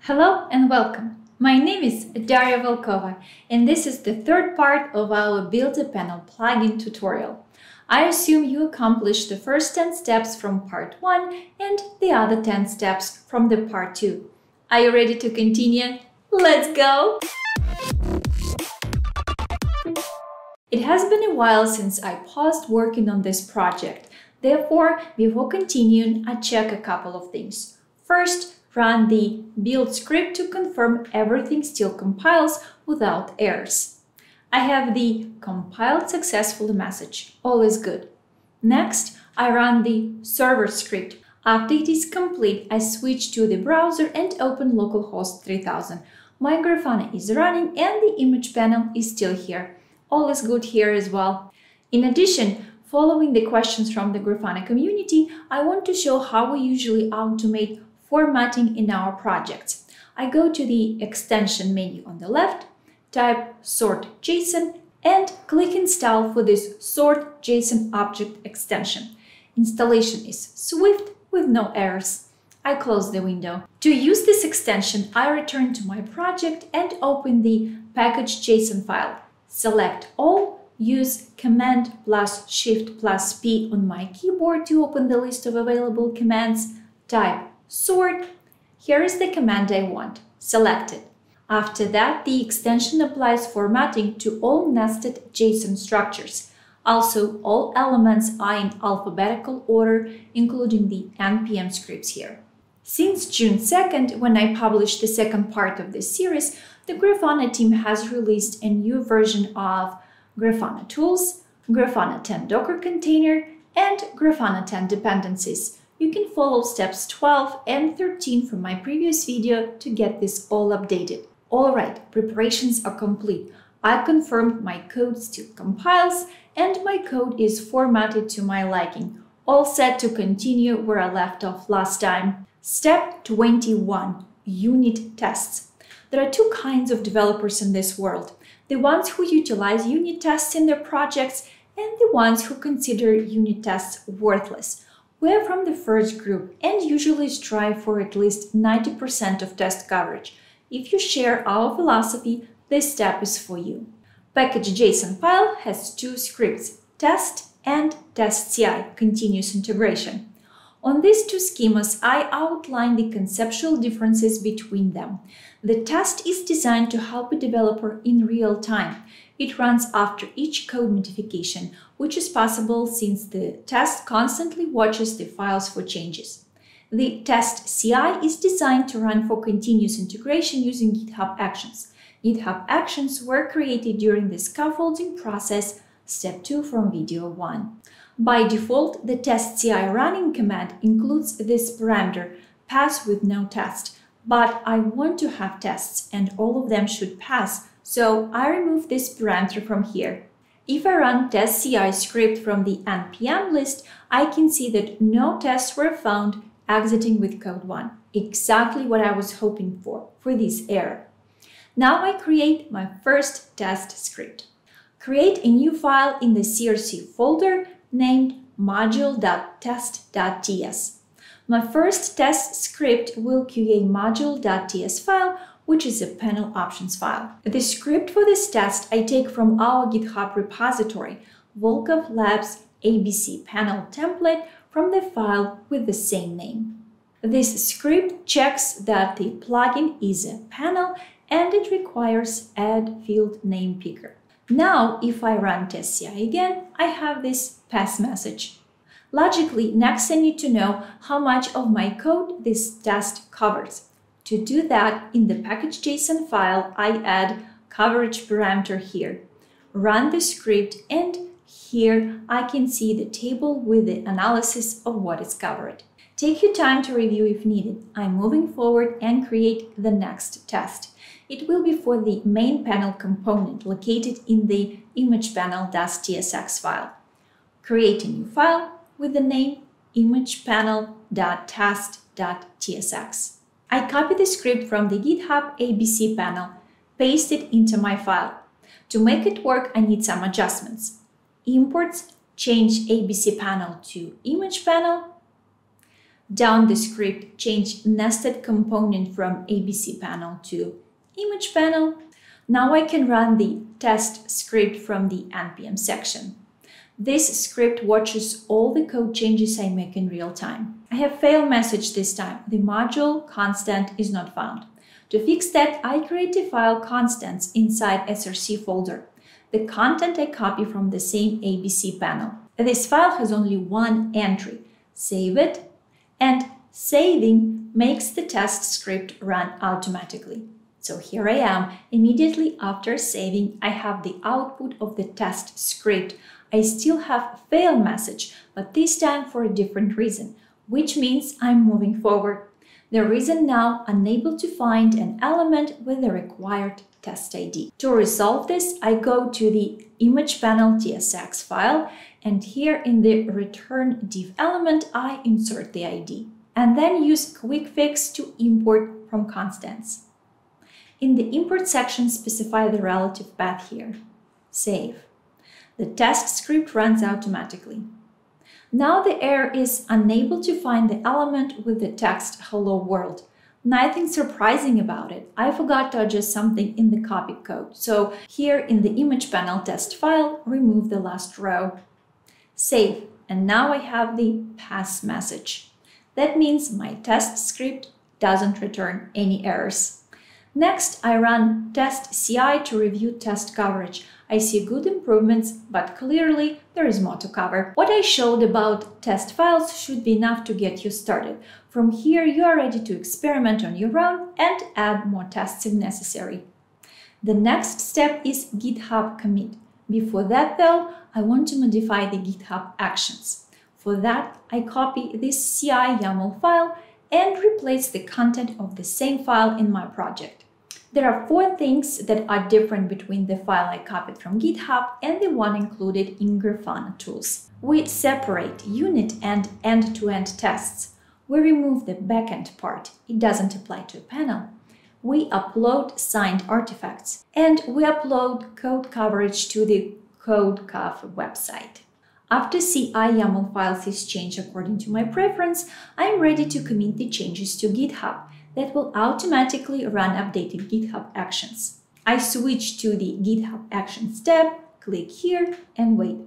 Hello and welcome. My name is Daria Volkova, and this is the third part of our Build a Panel plugin tutorial. I assume you accomplished the first 10 steps from part 1 and the other 10 steps from the part 2. Are you ready to continue? Let's go! It has been a while since I paused working on this project. Therefore, before continuing, I check a couple of things. First, run the build script to confirm everything still compiles without errors. I have the compiled successfully message. All is good. Next, I run the server script. After it is complete, I switch to the browser and open localhost 3000. My Grafana is running and the image panel is still here. All is good here as well. In addition, following the questions from the Grafana community, I want to show how we usually automate formatting in our projects. I go to the extension menu on the left, type sort JSON and click install for this sort JSON object extension. Installation is swift with no errors. I close the window. To use this extension, I return to my project and open the package.json file. Select all, use Command plus Shift plus P on my keyboard to open the list of available commands. Type sort. Here is the command I want. Select it. After that, the extension applies formatting to all nested JSON structures. Also, all elements are in alphabetical order, including the NPM scripts here. Since June 2nd, when I published the second part of this series, the Grafana team has released a new version of Grafana Tools, Grafana 10 Docker Container, and Grafana 10 Dependencies. You can follow steps 12 and 13 from my previous video to get this all updated. Alright, preparations are complete. I confirmed my code still compiles and my code is formatted to my liking. All set to continue where I left off last time. Step 21. Unit tests. There are two kinds of developers in this world. The ones who utilize unit tests in their projects and the ones who consider unit tests worthless. We're from the first group and usually strive for at least 90% of test coverage. If you share our philosophy, this step is for you. Package.json file has two scripts, test and test.ci, continuous integration. On these two schemas, I outline the conceptual differences between them. The test is designed to help a developer in real time. It runs after each code modification, which is possible since the test constantly watches the files for changes. The test CI is designed to run for continuous integration using GitHub Actions. GitHub Actions were created during the scaffolding process, step 2 from video 1. By default, the test CI running command includes this parameter, pass with no test. But I want to have tests and all of them should pass, so I remove this parameter from here. If I run test.ci script from the npm list, I can see that no tests were found exiting with code 1. Exactly what I was hoping for this error. Now I create my first test script. Create a new file in the CRC folder named module.test.ts. My first test script will QA module.ts file, which is a panel options file. The script for this test I take from our GitHub repository, Volkov Labs ABC panel template from the file with the same name. This script checks that the plugin is a panel and it requires add field name picker. Now, if I run test.ci again, I have this pass message. Logically, next I need to know how much of my code this test covers. To do that, in the package.json file, I add coverage parameter here. Run the script and here I can see the table with the analysis of what is covered. Take your time to review if needed. I'm moving forward and create the next test. It will be for the main panel component located in the image panel.tsx file. Create a new file with the name imagepanel.test.tsx. I copy the script from the GitHub ABC panel, paste it into my file. To make it work, I need some adjustments. Imports, change ABC panel to image panel. Down the script, change nested component from ABC panel to image panel. Now I can run the test script from the NPM section. This script watches all the code changes I make in real time. I have fail message this time. The module constant is not found. To fix that, I create a file constants inside src folder. The content I copy from the same ABC panel. This file has only one entry. Save it, and saving makes the test script run automatically. So here I am. Immediately after saving, I have the output of the test script. I still have a fail message, but this time for a different reason, which means I'm moving forward. The reason now unable to find an element with the required test ID. To resolve this, I go to the image panel tsx file, and here in the return div element, I insert the ID, and then use quick fix to import from constants. In the import section, specify the relative path here. Save. The test script runs automatically. Now the error is unable to find the element with the text hello world. Nothing surprising about it. I forgot to adjust something in the copied code. So here in the image panel test file, remove the last row. Save. And now I have the pass message. That means my test script doesn't return any errors. Next, I run test CI to review test coverage. I see good improvements, but clearly there is more to cover. What I showed about test files should be enough to get you started. From here, you are ready to experiment on your own and add more tests if necessary. The next step is GitHub commit. Before that, though, I want to modify the GitHub actions. For that, I copy this CI YAML file and replace the content of the same file in my project. There are 4 things that are different between the file I copied from GitHub and the one included in Grafana tools. We separate unit and end-to-end tests. We remove the backend part. It doesn't apply to a panel. We upload signed artifacts, and we upload code coverage to the CodeCov website. After CI YAML files is changed according to my preference, I am ready to commit the changes to GitHub. That will automatically run updated GitHub actions. I switch to the GitHub Actions tab, click here and wait.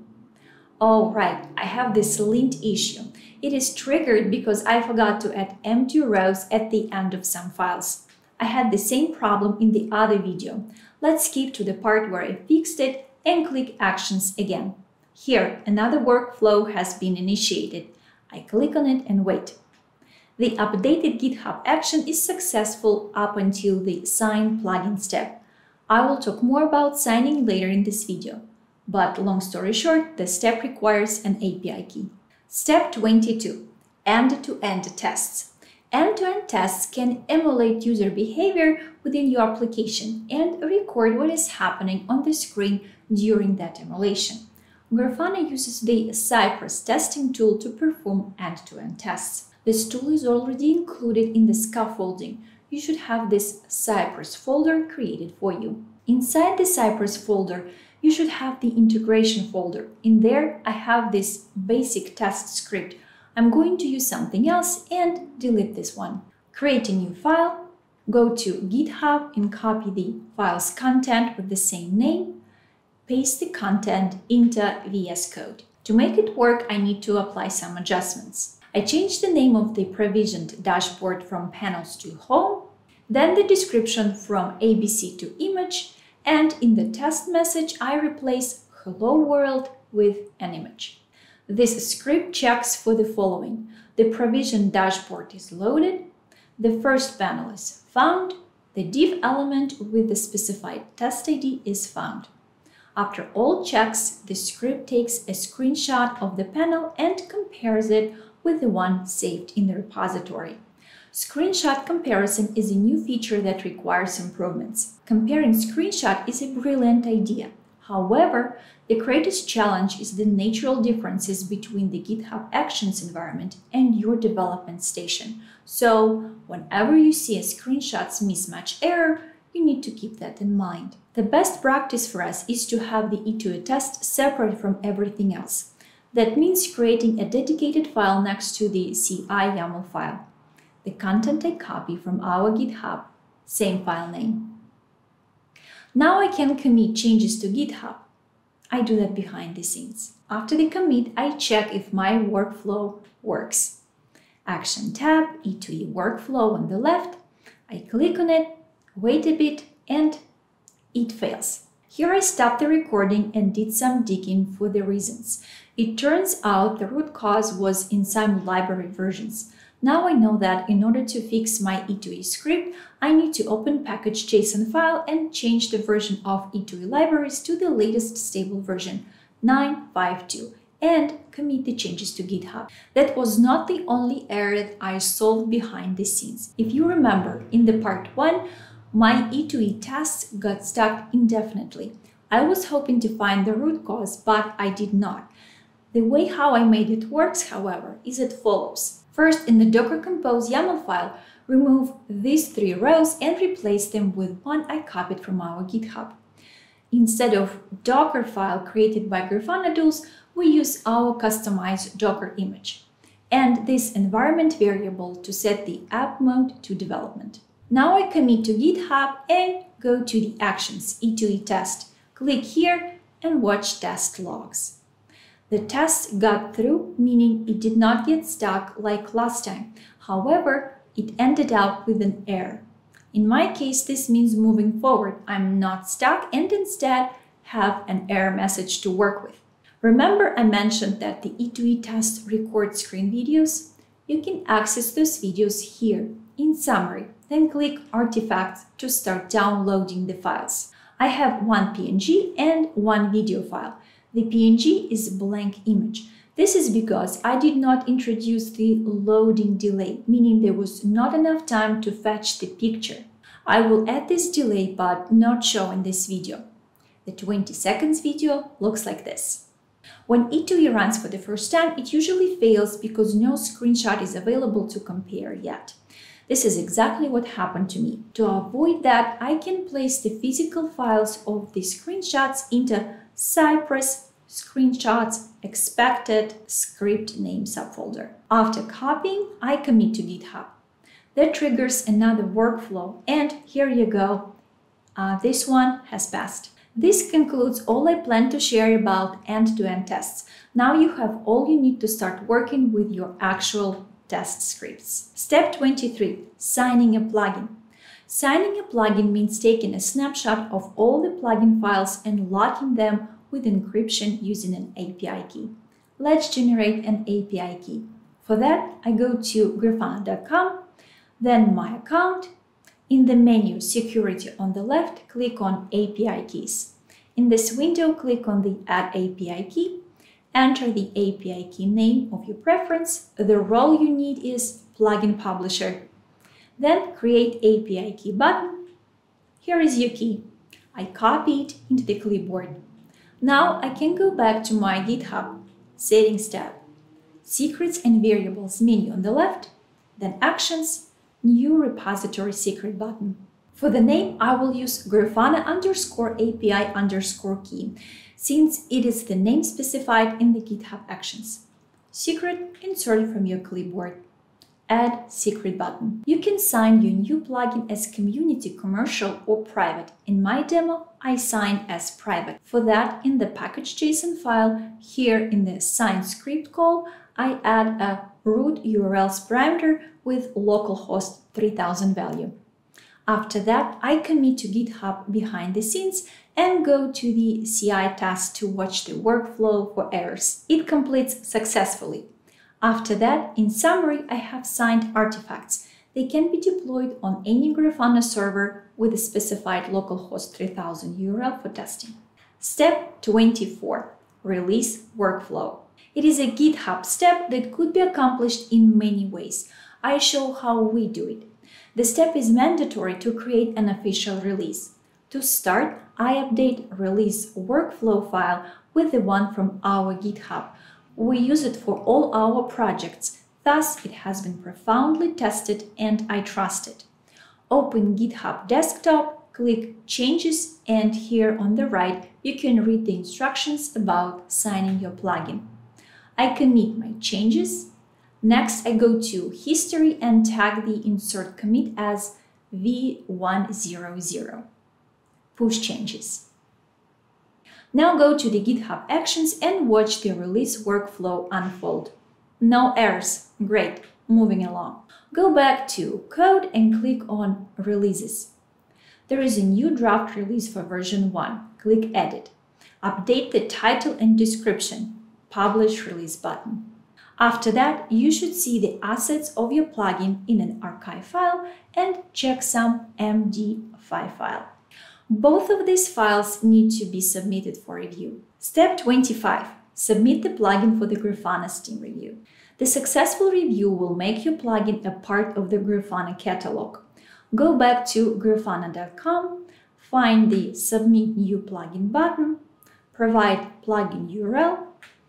Oh right, I have this lint issue. It is triggered because I forgot to add empty rows at the end of some files. I had the same problem in the other video. Let's skip to the part where I fixed it and click Actions again. Here, another workflow has been initiated. I click on it and wait. The updated GitHub action is successful up until the Sign plugin step. I will talk more about signing later in this video. But long story short, the step requires an API key. Step 22. End-to-end tests. End-to-end tests can emulate user behavior within your application and record what is happening on the screen during that emulation. Grafana uses the Cypress testing tool to perform end-to-end tests. This tool is already included in the scaffolding. You should have this Cypress folder created for you. Inside the Cypress folder, you should have the integration folder. In there, I have this basic test script. I'm going to use something else and delete this one. Create a new file, go to GitHub and copy the file's content with the same name. Paste the content into VS Code. To make it work, I need to apply some adjustments. I changed the name of the provisioned dashboard from panels to home, then the description from ABC to image, and in the test message, I replace hello world with an image. This script checks for the following. The provisioned dashboard is loaded, the first panel is found, the div element with the specified test ID is found. After all checks, the script takes a screenshot of the panel and compares it with the one saved in the repository. Screenshot comparison is a new feature that requires improvements. Comparing screenshot is a brilliant idea. However, the greatest challenge is the natural differences between the GitHub Actions environment and your development station. So, whenever you see a screenshots mismatch error, you need to keep that in mind. The best practice for us is to have the E2E test separate from everything else. That means creating a dedicated file next to the CI YAML file. The content I copy from our GitHub, same file name. Now I can commit changes to GitHub. I do that behind the scenes. After the commit, I check if my workflow works. Action tab, E2E workflow on the left. I click on it, wait a bit, and it fails. Here I stopped the recording and did some digging for the reasons. It turns out the root cause was in some library versions. Now I know that in order to fix my E2E script, I need to open package.json file and change the version of E2E libraries to the latest stable version, 9.5.2, and commit the changes to GitHub. That was not the only error that I solved behind the scenes. If you remember, in the part 1, my E2E tests got stuck indefinitely. I was hoping to find the root cause, but I did not. The way how I made it works, however, is as follows. First, in the Docker Compose YAML file, remove these 3 rows and replace them with one I copied from our GitHub. Instead of Docker file created by Grafana tools, we use our customized Docker image and this environment variable to set the app mode to development. Now I commit to GitHub and go to the actions E2E test. Click here and watch test logs. The test got through, meaning it did not get stuck like last time. However, it ended up with an error. In my case, this means moving forward, I'm not stuck and instead have an error message to work with. Remember I mentioned that the E2E test records screen videos? You can access those videos here in summary, then click Artifacts to start downloading the files. I have one PNG and one video file. The PNG is a blank image. This is because I did not introduce the loading delay, meaning there was not enough time to fetch the picture. I will add this delay but not show in this video. The 20 seconds video looks like this. When E2E runs for the first time, it usually fails because no screenshot is available to compare yet. This is exactly what happened to me. To avoid that, I can place the physical files of the screenshots into Cypress screenshots expected script name subfolder. After copying, I commit to GitHub. That triggers another workflow, and here you go. This one has passed. This concludes all I plan to share about end-to-end tests. Now you have all you need to start working with your actual test scripts. Step 23. Signing a plugin. Signing a plugin means taking a snapshot of all the plugin files and locking them with encryption using an API key. Let's generate an API key. For that, I go to grafana.com, then My Account. In the menu Security on the left, click on API Keys. In this window, click on the Add API Key. Enter the API key name of your preference. The role you need is Plugin Publisher. Then create API key button. Here is your key. I copy it into the clipboard. Now I can go back to my GitHub, Settings tab, Secrets and Variables menu on the left, then Actions, New Repository Secret button. For the name, I will use Grafana_API_key, since it is the name specified in the GitHub Actions. Secret, insert from your clipboard. Add Secret button. You can sign your new plugin as community, commercial, or private. In my demo, I sign as private. For that, in the package.json file, here in the sign script call, I add a root URLs parameter with localhost 3000 value. After that, I commit to GitHub behind the scenes and go to the CI task to watch the workflow for errors. It completes successfully. After that, in summary, I have signed artifacts. They can be deployed on any Grafana server with a specified localhost 3000 URL for testing. Step 24. Release workflow. It is a GitHub step that could be accomplished in many ways. I show how we do it. The step is mandatory to create an official release. To start, I update release workflow file with the one from our GitHub. We use it for all our projects, thus it has been profoundly tested and I trust it. Open GitHub Desktop, click Changes, and here on the right you can read the instructions about signing your plugin. I commit my changes. Next, I go to History and tag the insert commit as V100. Push changes. Now go to the GitHub Actions and watch the release workflow unfold. No errors. Great. Moving along. Go back to Code and click on Releases. There is a new draft release for version 1. Click Edit. Update the title and description. Publish release button. After that, you should see the assets of your plugin in an archive file and checksum MD5 file. Both of these files need to be submitted for review. Step 25. Submit the plugin for the Grafana Steam review. The successful review will make your plugin a part of the Grafana catalog. Go back to grafana.com, find the Submit New Plugin button, provide plugin URL,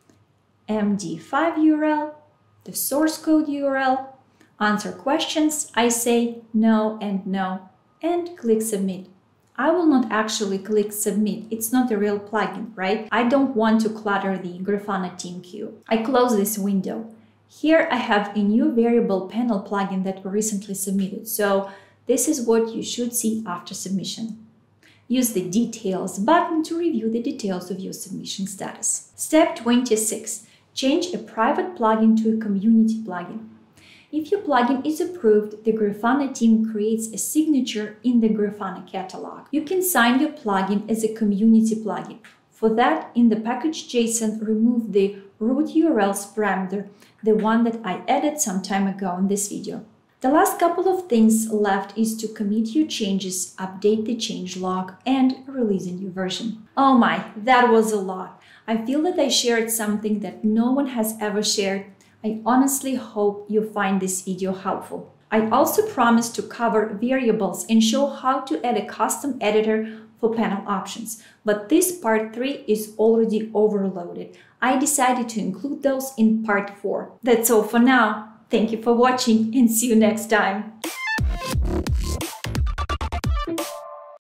MD5 URL, the source code URL, answer questions. I say no, and click Submit. I will not actually click Submit. It's not a real plugin, right? I don't want to clutter the Grafana team queue. I close this window. Here I have a new variable panel plugin that we recently submitted. So this is what you should see after submission. Use the Details button to review the details of your submission status. Step 26. Change a private plugin to a community plugin. If your plugin is approved, the Grafana team creates a signature in the Grafana catalog. You can sign your plugin as a community plugin. For that, in the package.json, remove the root URLs parameter, the one that I added some time ago in this video. The last couple of things left is to commit your changes, update the changelog, and release a new version. Oh my, that was a lot. I feel that I shared something that no one has ever shared. I honestly hope you find this video helpful. I also promised to cover variables and show how to add a custom editor for panel options, but this part 3 is already overloaded. I decided to include those in part 4. That's all for now. Thank you for watching and see you next time.